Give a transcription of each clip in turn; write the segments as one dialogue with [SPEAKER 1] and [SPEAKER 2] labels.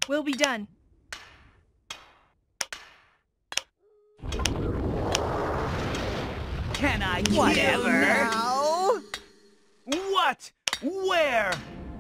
[SPEAKER 1] Will be done.
[SPEAKER 2] Can I
[SPEAKER 3] Whatever.
[SPEAKER 2] now? What? Where?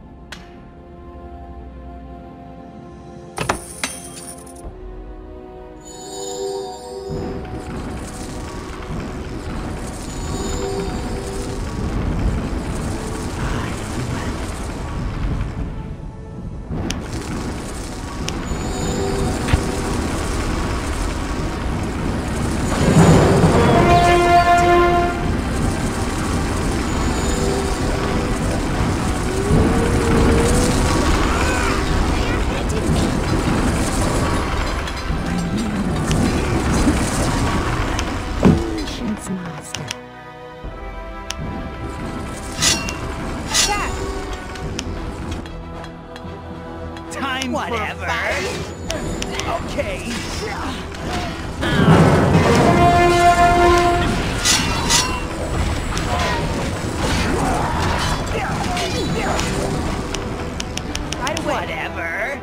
[SPEAKER 2] Time
[SPEAKER 3] Whatever.
[SPEAKER 2] for a fight? Okay.
[SPEAKER 1] Right away.
[SPEAKER 3] Whatever.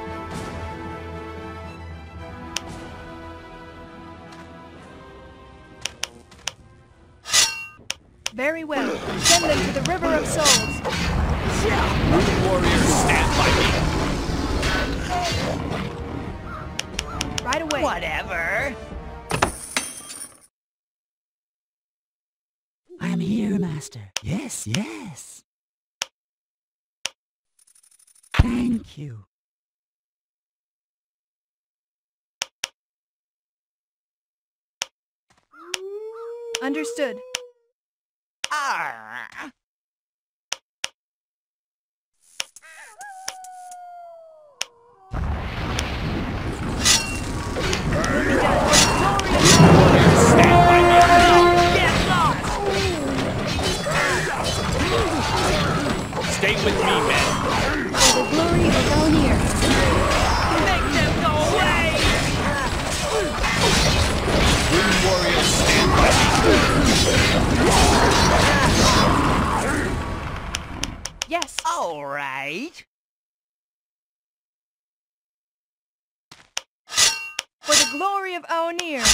[SPEAKER 1] Very well. Send them to the River of Souls.
[SPEAKER 2] Warriors, stand by
[SPEAKER 1] Right away.
[SPEAKER 3] Whatever.
[SPEAKER 4] I am here, Master. Yes, yes. Thank you.
[SPEAKER 1] Understood.
[SPEAKER 3] Arr.
[SPEAKER 1] Will be done.
[SPEAKER 2] Stand by me.
[SPEAKER 3] Get lost.
[SPEAKER 2] Stay with me, men.
[SPEAKER 1] For the glory of Elnir.
[SPEAKER 3] Make them go away.
[SPEAKER 2] Wind warriors, stand by me.
[SPEAKER 1] Yes.
[SPEAKER 3] All right.
[SPEAKER 1] For the glory of Elnir.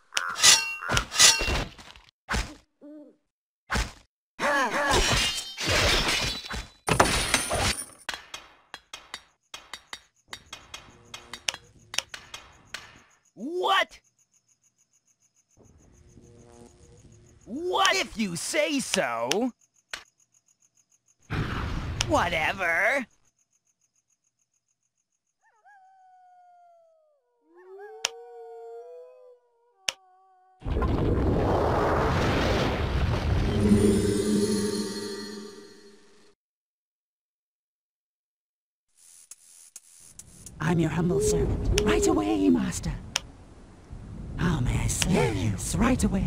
[SPEAKER 2] What? What? If you say so.
[SPEAKER 3] Whatever.
[SPEAKER 4] I'm your humble servant. Right away, Master. How may I serve you? Yes, right away.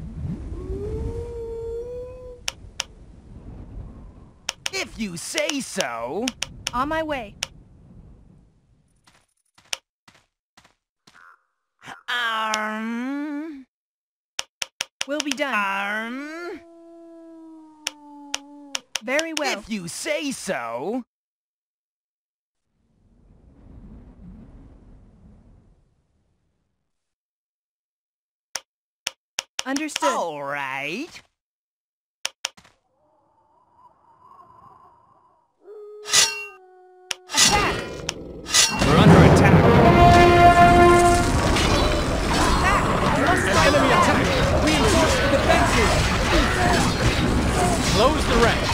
[SPEAKER 2] If you say so.
[SPEAKER 1] On my way. Will be done. Very well.
[SPEAKER 2] If you say so.
[SPEAKER 1] Understood.
[SPEAKER 3] All right.
[SPEAKER 1] Attack!
[SPEAKER 2] We're under attack.
[SPEAKER 1] Attack! I must
[SPEAKER 2] An
[SPEAKER 1] fight
[SPEAKER 2] enemy
[SPEAKER 1] back.
[SPEAKER 2] attack. Reinforce the defenses. Close the ranks.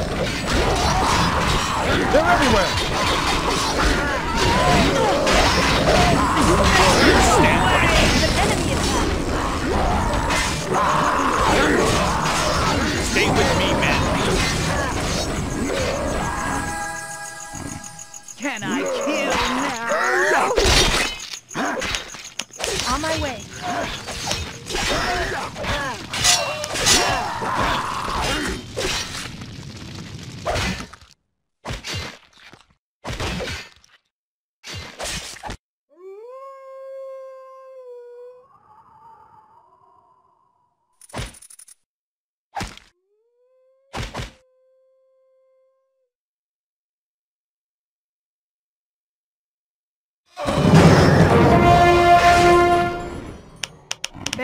[SPEAKER 2] They're everywhere. Stand by.
[SPEAKER 1] An enemy attack.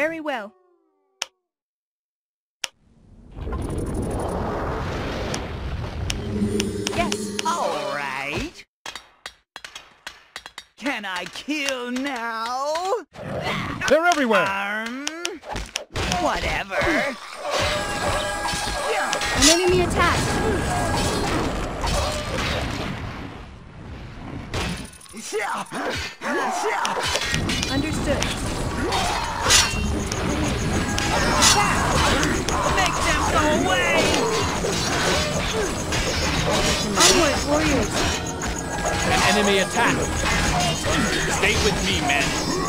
[SPEAKER 1] Very well. Yes.
[SPEAKER 3] All right. Can I kill now?
[SPEAKER 2] They're everywhere!
[SPEAKER 3] Whatever.
[SPEAKER 1] An enemy attack. Understood.
[SPEAKER 3] Make them go away!
[SPEAKER 1] Onward, warriors.
[SPEAKER 2] An enemy attack! Stay with me, men!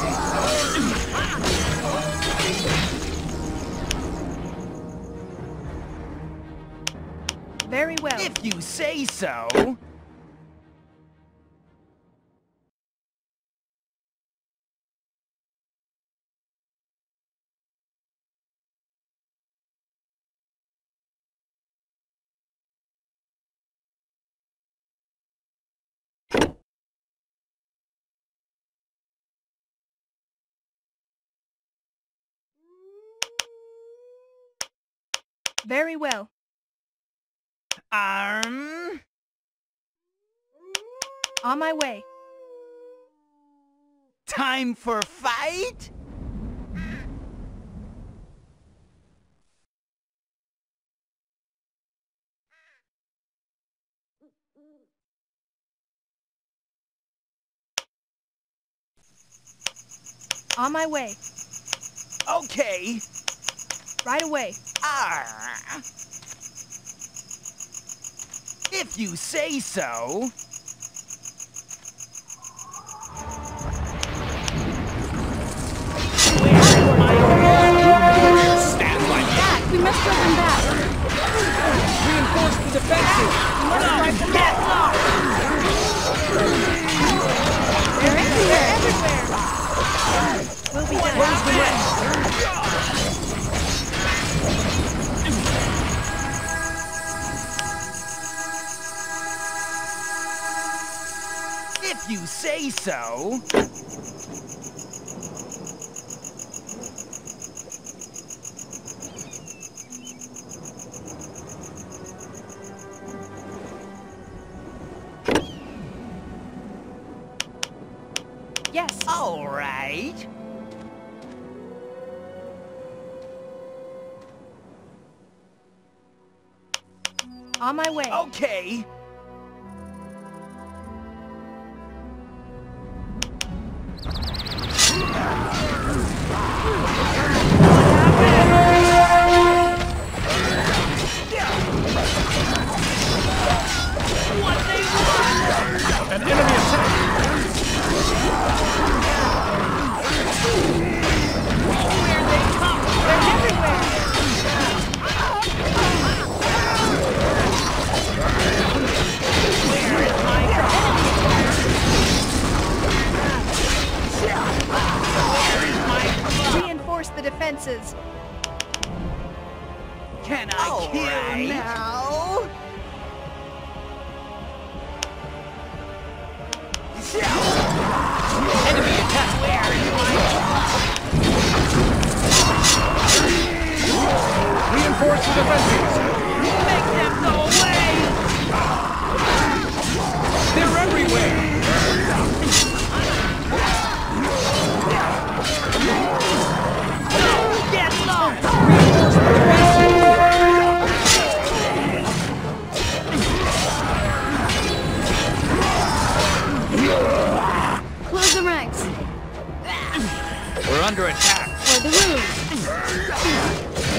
[SPEAKER 1] Very well.
[SPEAKER 3] If you say so.
[SPEAKER 1] Very well.
[SPEAKER 3] On
[SPEAKER 1] my way.
[SPEAKER 3] time for fight?
[SPEAKER 1] On my way.
[SPEAKER 3] Okay.
[SPEAKER 1] Right away.
[SPEAKER 3] Arr. If you say so. Where's my
[SPEAKER 2] Stand by me!
[SPEAKER 1] Back! We must drive them back.
[SPEAKER 2] Reinforce the defenses!
[SPEAKER 3] Get lost!
[SPEAKER 1] They're everywhere. We'll be done.
[SPEAKER 3] Where's the rest? If you say so.
[SPEAKER 1] Yes.
[SPEAKER 3] All right.
[SPEAKER 1] On my way.
[SPEAKER 3] Okay.
[SPEAKER 2] An enemy attack!
[SPEAKER 1] They're everywhere. Reinforce the defenses.
[SPEAKER 3] Can I kill now?
[SPEAKER 2] Enemy attack! Reinforce the defenses!
[SPEAKER 3] Make them go away!
[SPEAKER 2] They're everywhere!
[SPEAKER 3] Get lost!
[SPEAKER 1] Close the ranks.
[SPEAKER 2] We're under attack!
[SPEAKER 1] For the room.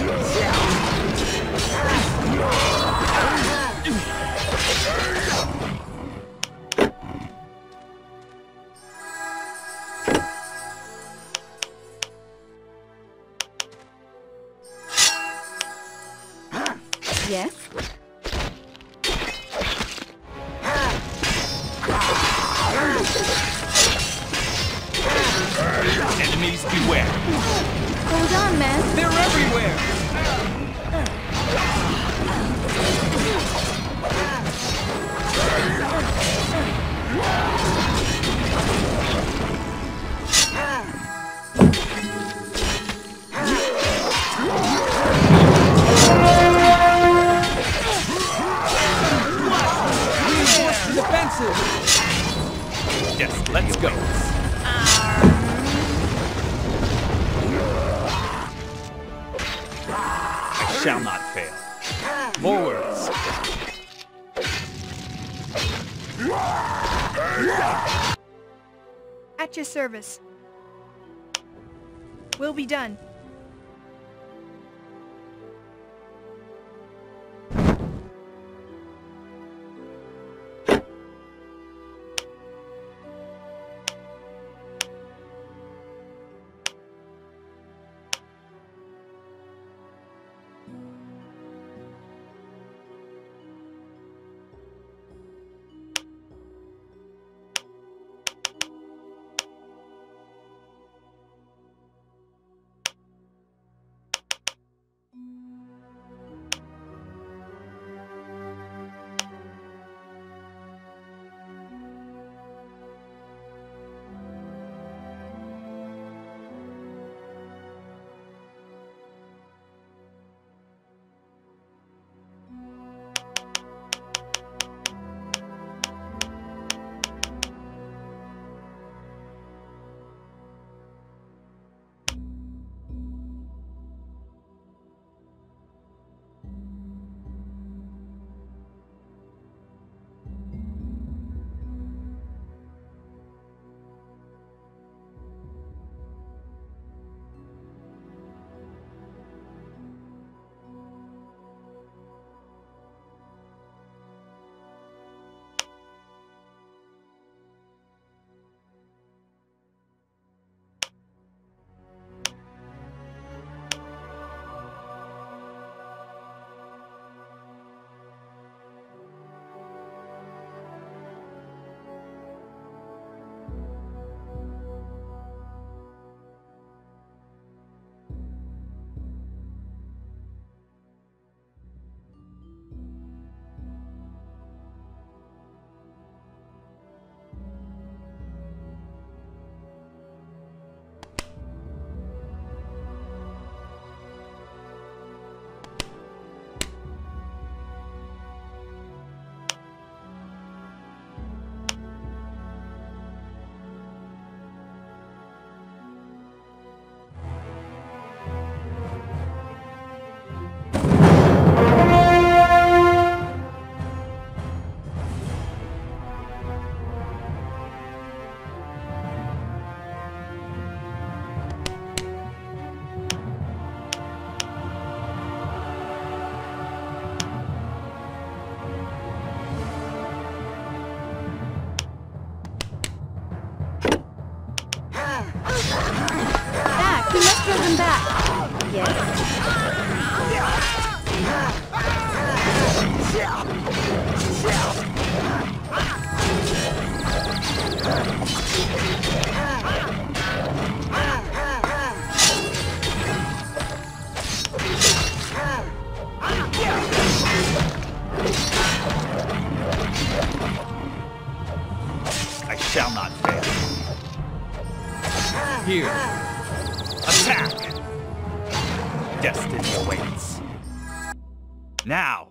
[SPEAKER 1] Yes.
[SPEAKER 2] Enemies beware!
[SPEAKER 1] Hold on, man.
[SPEAKER 2] They're everywhere! Forwards.
[SPEAKER 1] At your service. Will be done. Back! We must throw them back! Yes.
[SPEAKER 2] I shall not fail. Here. Attack! Destiny awaits. Now!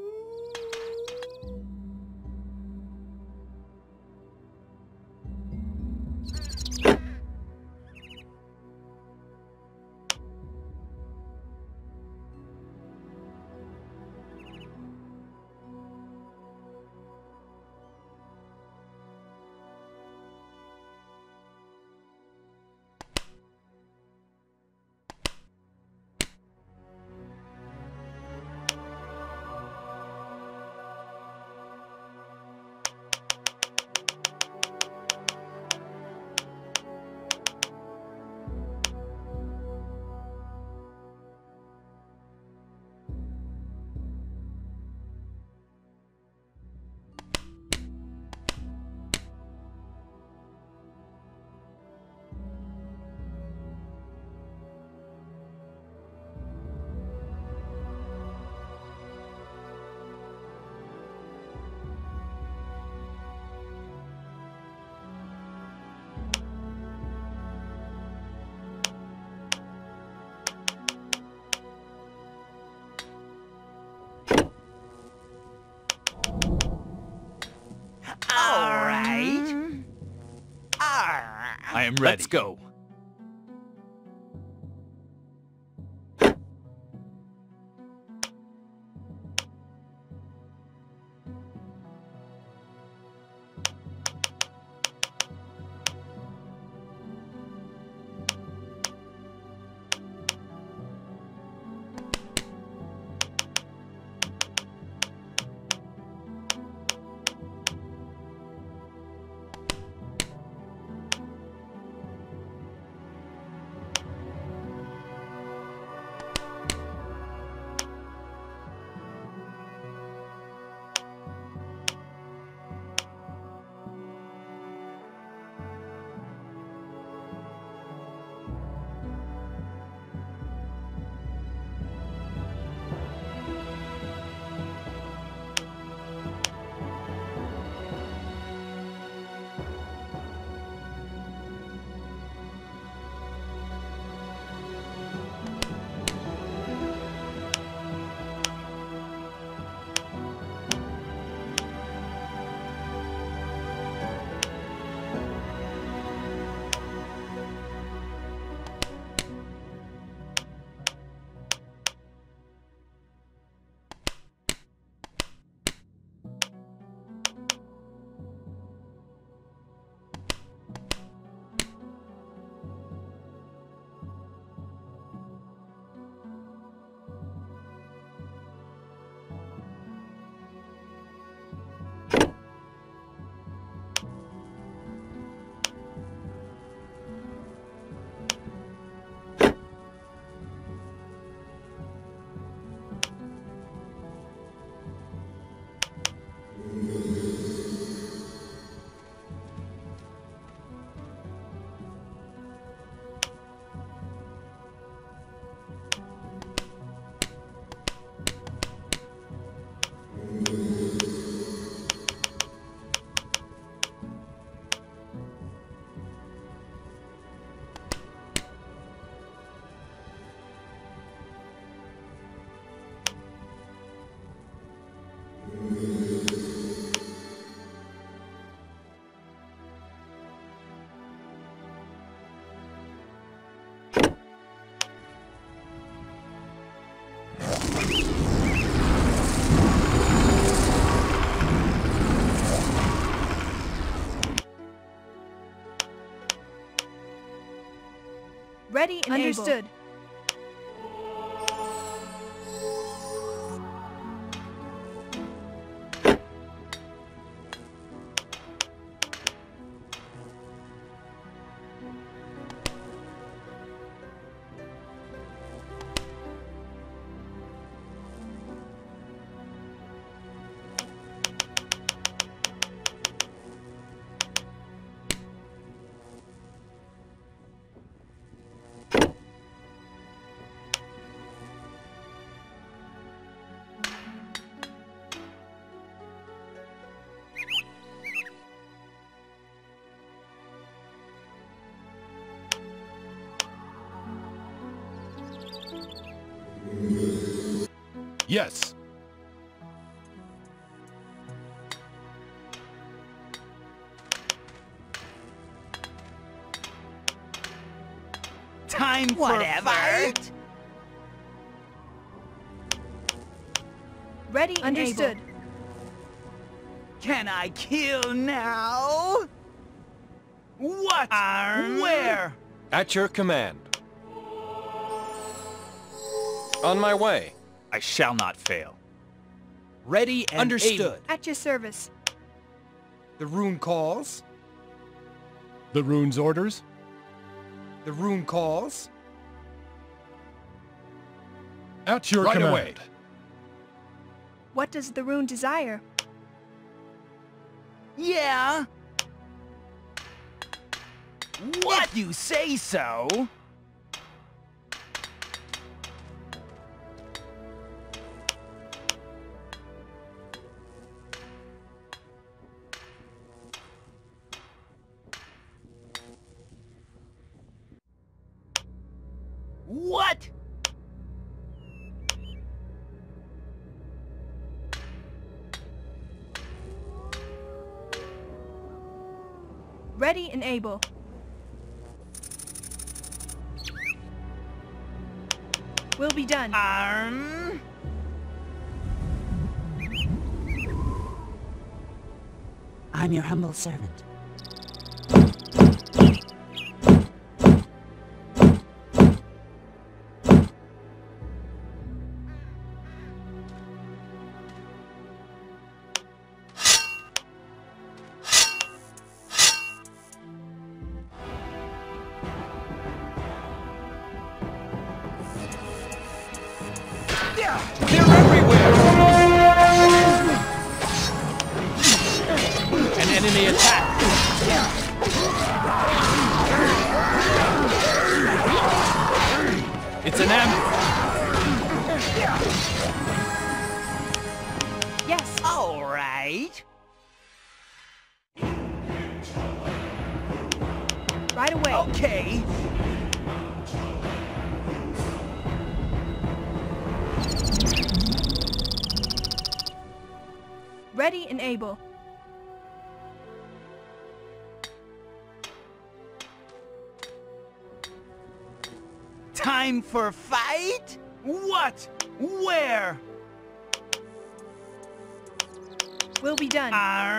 [SPEAKER 2] I am ready. Let's go.
[SPEAKER 1] Ready and understood.
[SPEAKER 2] Yes.
[SPEAKER 3] Time for fight.
[SPEAKER 1] Ready and understood.
[SPEAKER 3] Able. Can I kill now? What? Where?
[SPEAKER 5] At your command. On my way.
[SPEAKER 2] I shall not fail. Ready and
[SPEAKER 6] Understood.
[SPEAKER 2] able.
[SPEAKER 1] At your service.
[SPEAKER 6] The rune calls.
[SPEAKER 2] The rune's orders.
[SPEAKER 6] The rune calls.
[SPEAKER 2] At your command. Away.
[SPEAKER 1] What does the rune desire?
[SPEAKER 3] Yeah. What? If you say so. What?
[SPEAKER 1] Ready and able. Will be done.
[SPEAKER 4] I'm your humble servant.
[SPEAKER 6] They're everywhere!
[SPEAKER 2] An enemy attack! It's an ambush!
[SPEAKER 1] Yes.
[SPEAKER 3] All right.
[SPEAKER 1] Right away.
[SPEAKER 3] Okay.
[SPEAKER 1] Ready and able.
[SPEAKER 3] Time for fight? What? Where?
[SPEAKER 1] Will be done.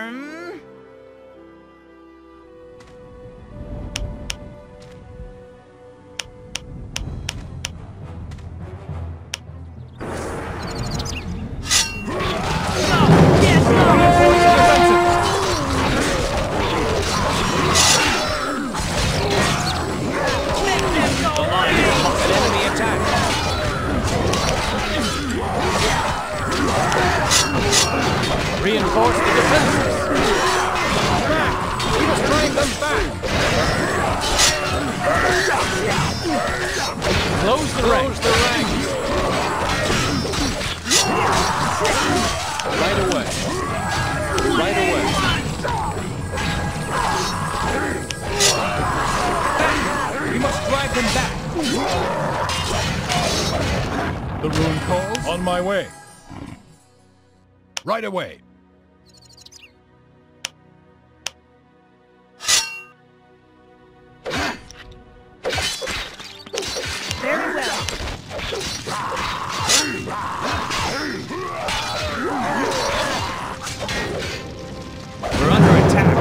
[SPEAKER 5] Reinforce the defenses! Back! We must drive them back!
[SPEAKER 2] Close the ranks!
[SPEAKER 5] Right away! Right away!
[SPEAKER 2] We must drive them back! The rune calls? On my way. Right away.
[SPEAKER 1] Very well.
[SPEAKER 2] We're under attack.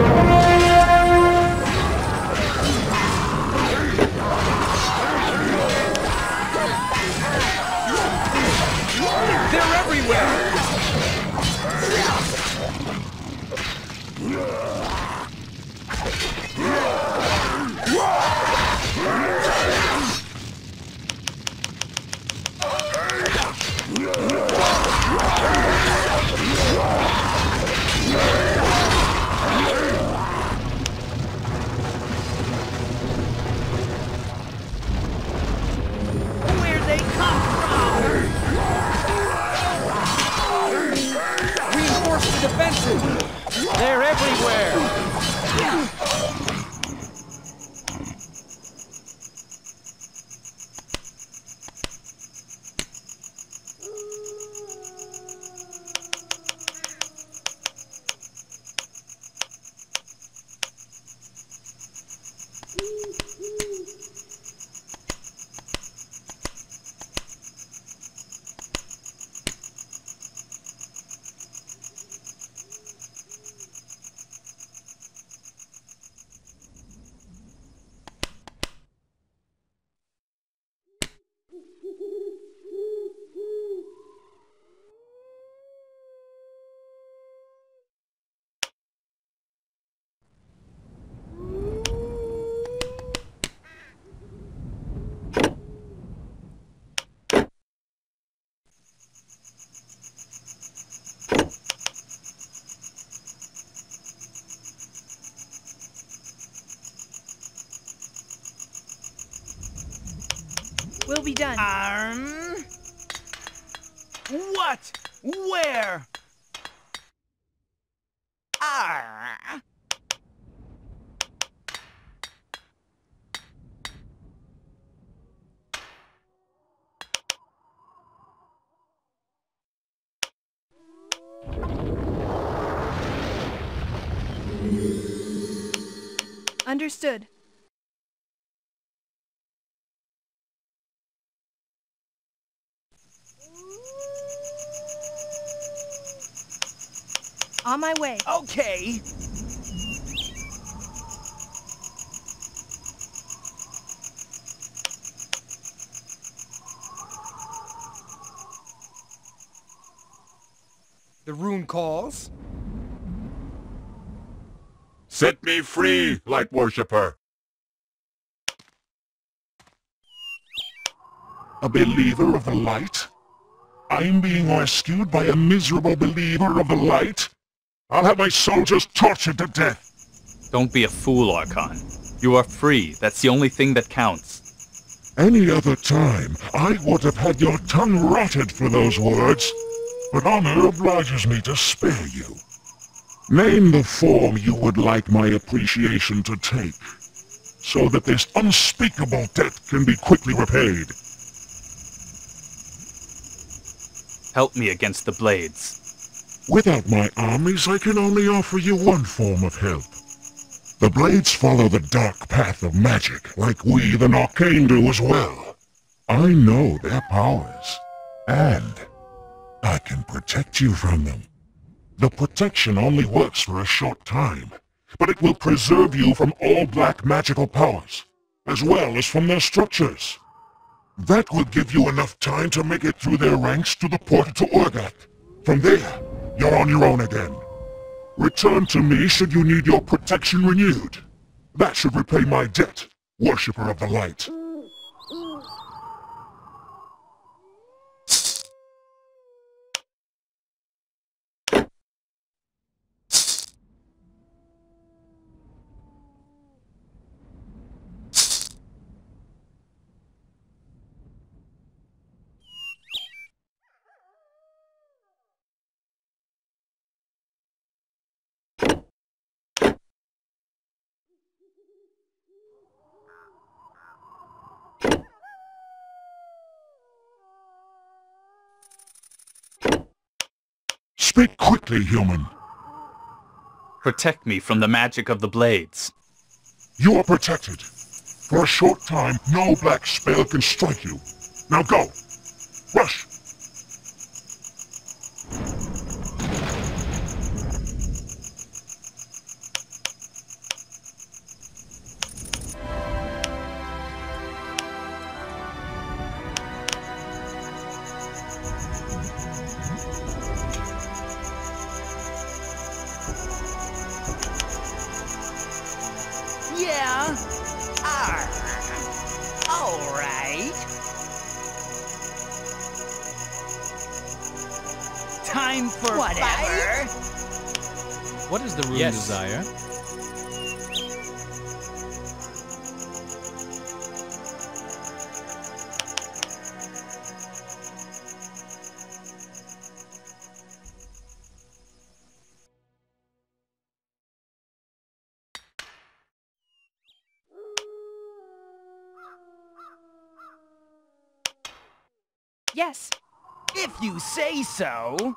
[SPEAKER 1] Where they come from?
[SPEAKER 6] Reinforce the defenses!
[SPEAKER 5] They're everywhere!
[SPEAKER 1] Will be done.
[SPEAKER 3] What? Where? Arr!
[SPEAKER 1] Understood. On my way.
[SPEAKER 3] Okay.
[SPEAKER 6] The rune calls.
[SPEAKER 7] Set me free, light worshipper. A believer of the light? I'm being rescued by a miserable believer of the light? I'll have my soldiers tortured to death.
[SPEAKER 2] Don't be a fool, Archon. You are free. That's the only thing that counts.
[SPEAKER 7] Any other time, I would have had your tongue rotted for those words. But honor obliges me to spare you. Name the form you would like my appreciation to take, so that this unspeakable debt can be quickly repaid.
[SPEAKER 2] Help me against the blades.
[SPEAKER 7] Without my armies, I can only offer you one form of help. The blades follow the dark path of magic, like we, the Arcane, do as well. I know their powers, and I can protect you from them. The protection only works for a short time, but it will preserve you from all black magical powers, as well as from their structures. That will give you enough time to make it through their ranks to the portal to Urgat. From there, you're on your own again. Return to me should you need your protection renewed. That should repay my debt, Worshipper of the Light. Speak quickly, human.
[SPEAKER 2] Protect me from the magic of the blades.
[SPEAKER 7] You are protected. For a short time, no black spell can strike you. Now go. Rush.
[SPEAKER 3] Yeah. All right. Time for whatever.
[SPEAKER 2] What is the rune
[SPEAKER 5] Yes.
[SPEAKER 2] desire?
[SPEAKER 1] Yes.
[SPEAKER 3] If you say so.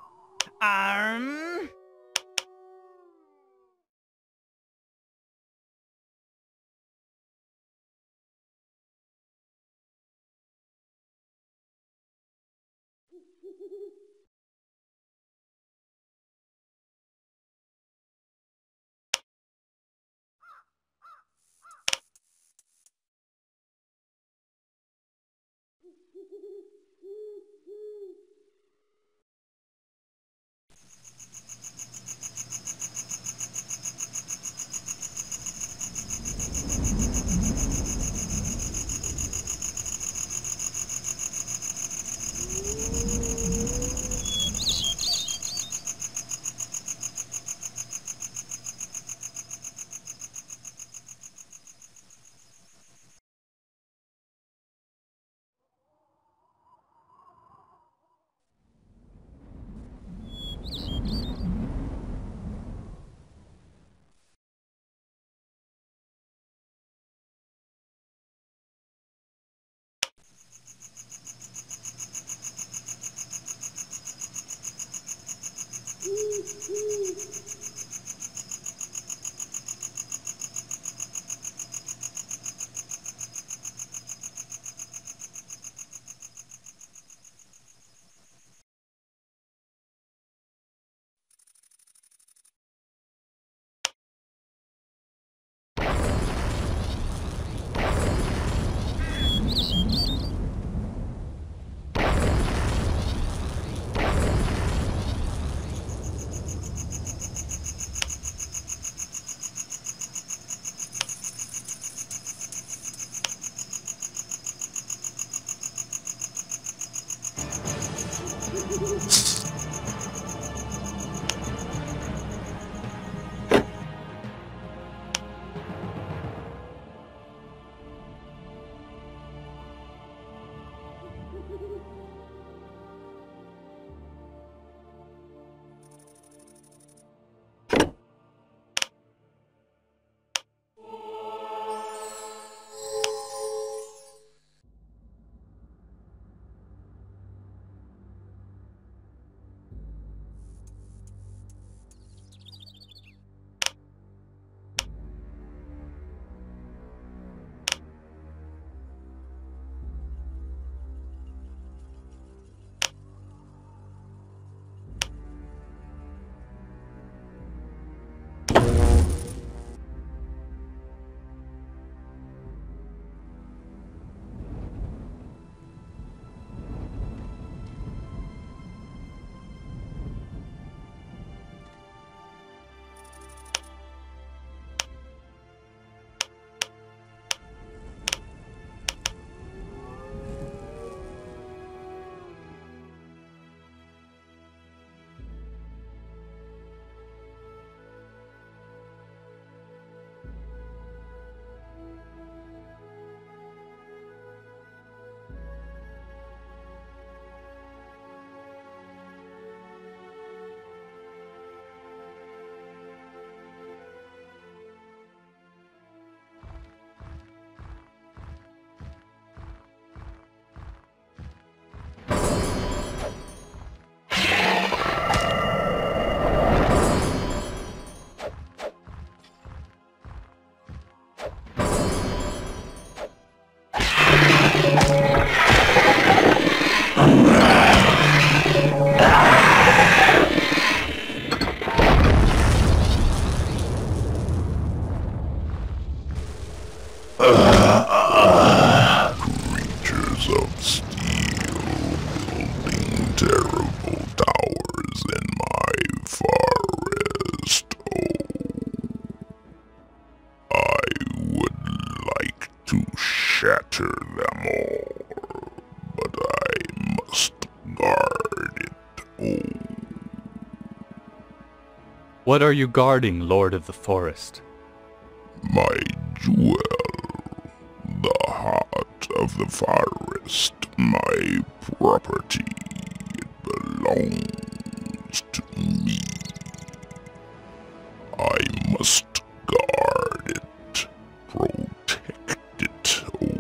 [SPEAKER 2] What are you guarding, Lord of the Forest?
[SPEAKER 7] My jewel, the heart of the forest, my property. It belongs to me. I must guard it, protect it.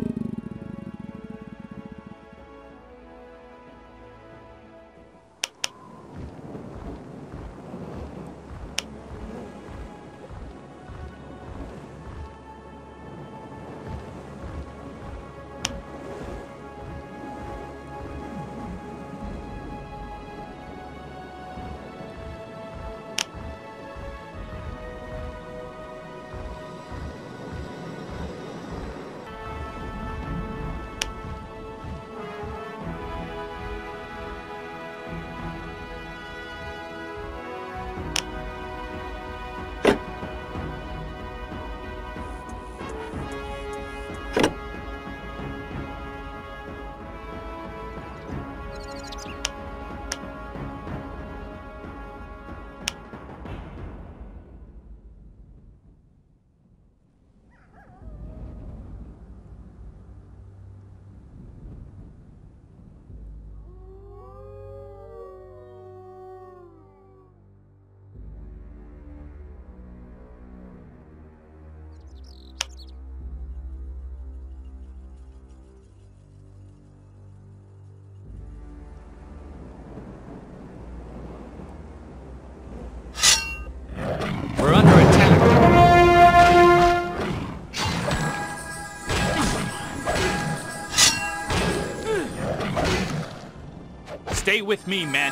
[SPEAKER 2] We're under attack. Stay with me, men.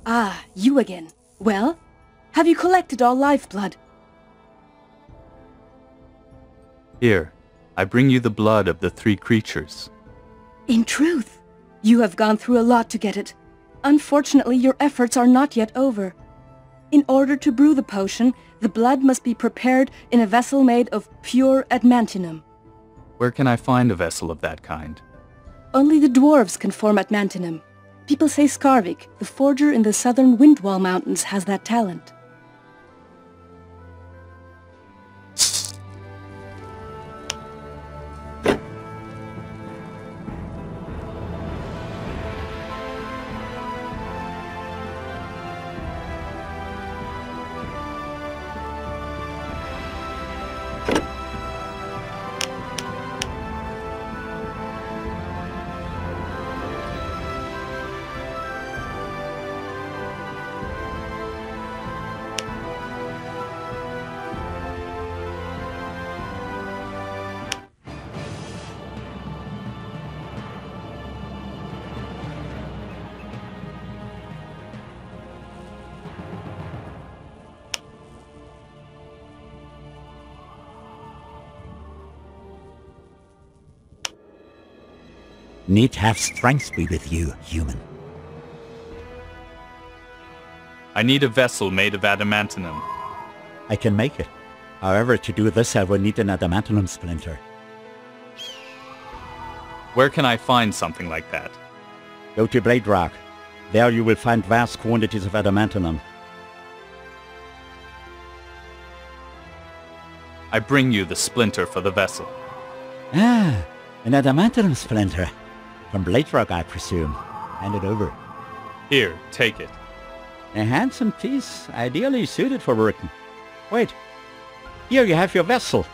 [SPEAKER 1] Ah, you again. Well, have you collected all lifeblood?
[SPEAKER 2] Here, I bring you the blood of the 3 creatures.
[SPEAKER 1] In truth, you have gone through a lot to get it. Unfortunately, your efforts are not yet over. In order to brew the potion, the blood must be prepared in a vessel made of pure adamantium.
[SPEAKER 2] Where can I find a vessel of that kind?
[SPEAKER 1] Only the dwarves can form adamantium. People say Skarvik, the forger in the southern Windwall Mountains, has that talent.
[SPEAKER 8] Need to have strength be with you, human.
[SPEAKER 2] I need a vessel made of adamantium.
[SPEAKER 8] I can make it. However, to do this I will need an adamantium splinter.
[SPEAKER 2] Where can I find something like that?
[SPEAKER 8] Go to Blade Rock. There you will find vast quantities of adamantium.
[SPEAKER 2] I bring you the splinter for the vessel.
[SPEAKER 8] Ah, an adamantium splinter. From Blade Rock, I presume. Hand it over.
[SPEAKER 2] Here, take it.
[SPEAKER 8] A handsome piece, ideally suited for working. Wait. Here you have your vessel.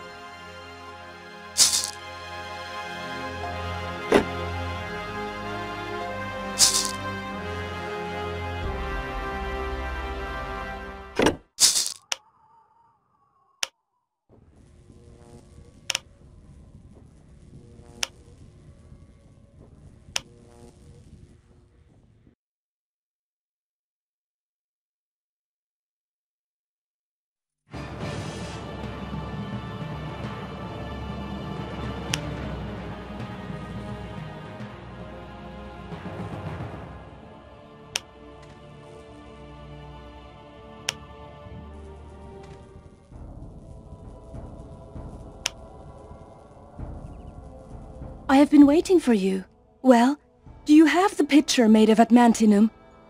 [SPEAKER 1] I have been waiting for you. Well, do you have the pitcher made of adamantium?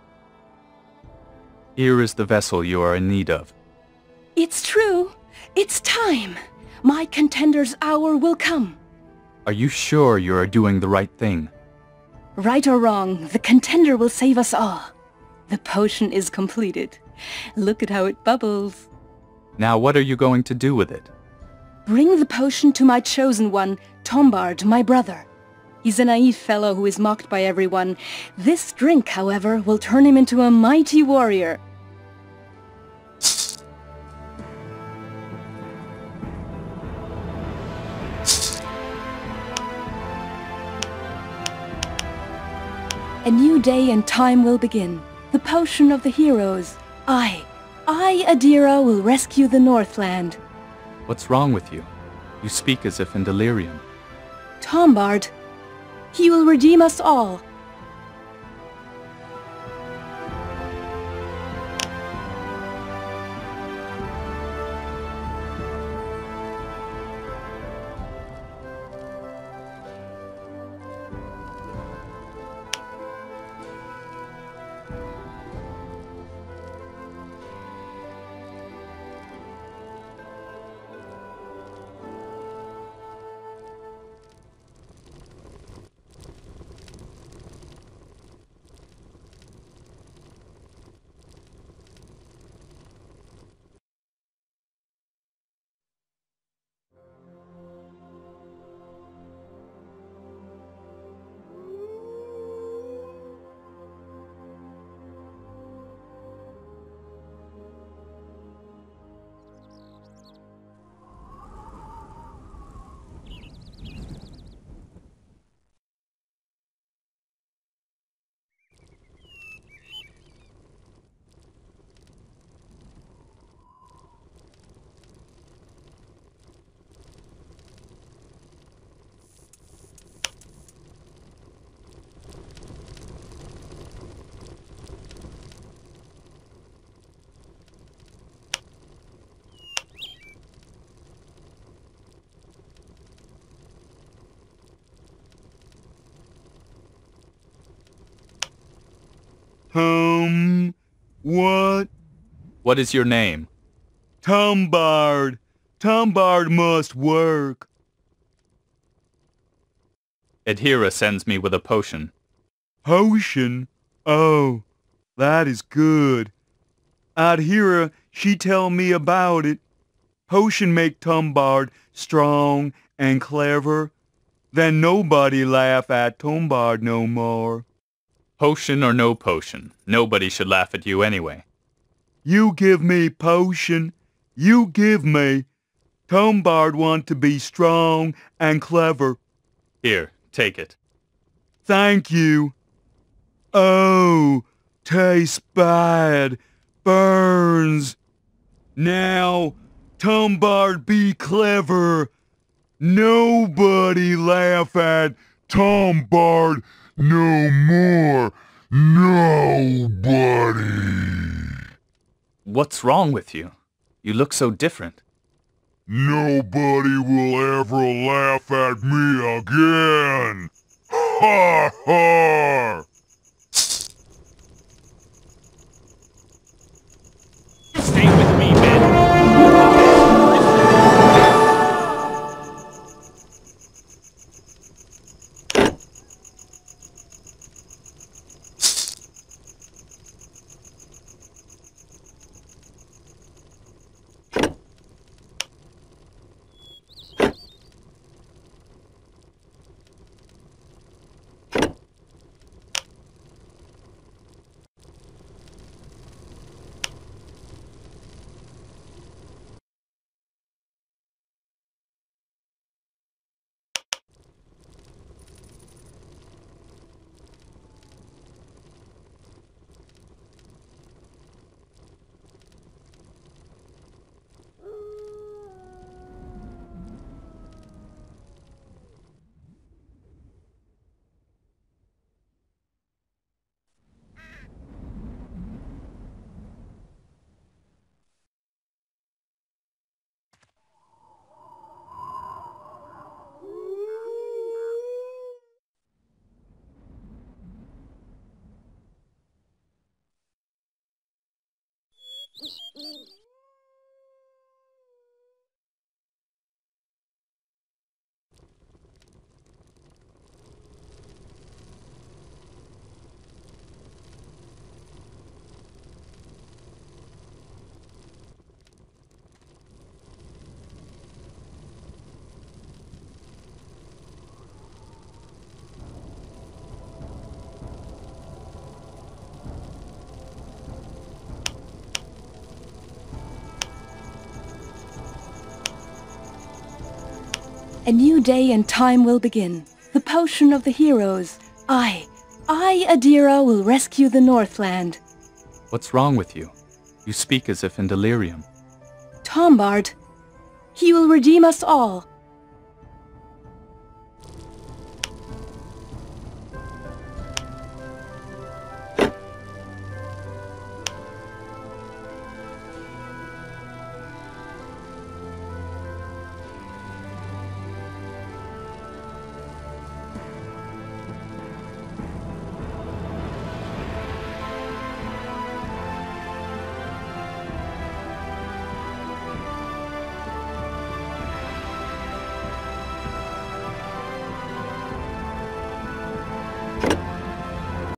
[SPEAKER 2] Here is the vessel you are in need of.
[SPEAKER 1] It's true. It's time. My contender's hour will come.
[SPEAKER 2] Are you sure you are doing the right thing?
[SPEAKER 1] Right or wrong, the contender will save us all. The potion is completed. Look at how it bubbles.
[SPEAKER 2] Now what are you going to do with it?
[SPEAKER 1] Bring the potion to my chosen one, Tombard, my brother. He's a naive fellow who is mocked by everyone. This drink, however, will turn him into a mighty warrior. A new day and time will begin. The potion of the heroes. I, Adira, will rescue the Northland.
[SPEAKER 2] What's wrong with you? You speak as if in delirium.
[SPEAKER 1] Tombard, he will redeem us all.
[SPEAKER 3] What?
[SPEAKER 2] What is your name?
[SPEAKER 3] Tombard. Tombard must work.
[SPEAKER 2] Adhira sends me with a potion.
[SPEAKER 3] Potion? Oh, that is good. Adhira, she tell me about it. Potion make Tombard strong and clever. Then nobody laugh at Tombard no more.
[SPEAKER 2] Potion or no potion, nobody should laugh at you anyway.
[SPEAKER 3] You give me potion. You give me. Tombard want to be strong and clever.
[SPEAKER 2] Here, take it.
[SPEAKER 3] Thank you. Oh, tastes bad. Burns. Now, Tombard be clever. Nobody laugh at Tombard no more. Nobody.
[SPEAKER 2] What's wrong with you? You look so different.
[SPEAKER 7] Nobody will ever laugh at me again. Ha ha!
[SPEAKER 2] Stay with me, men.
[SPEAKER 1] A new day and time will begin. The potion of the heroes. I, Adira, will rescue the Northland.
[SPEAKER 2] What's wrong with you? You speak as if in delirium.
[SPEAKER 1] Tombard. He will redeem us all.